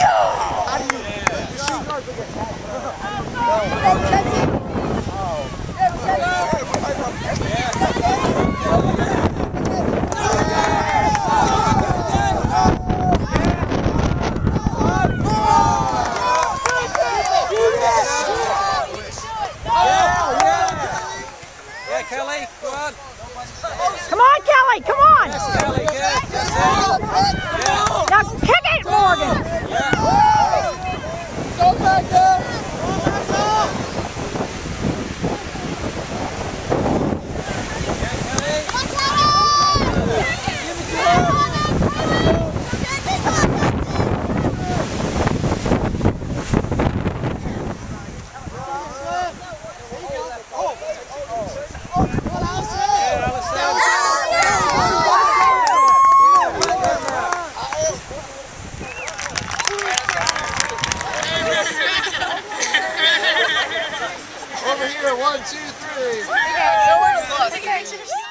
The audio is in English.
Kelly, go on. Come on, Kelly, come on. Yes, Kelly, good. Yeah. Now kick it, Morgan. Yeah. Go back there. Over here, 1, 2, 3. Yeah, nowhere to look.